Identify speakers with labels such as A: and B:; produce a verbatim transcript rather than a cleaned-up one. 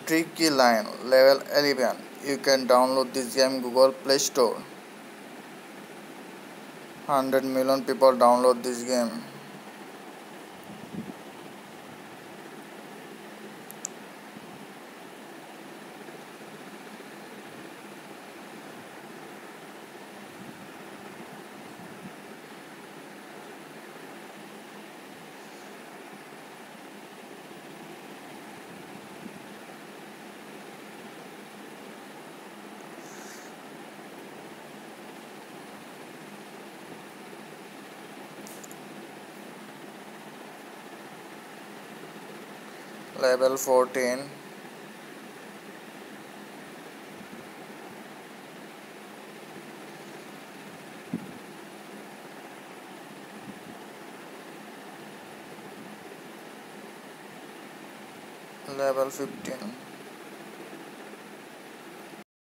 A: Tricky line level eleven. You can download this game Google Play Store. one hundred million people download this game. Level fourteen. Level fifteen.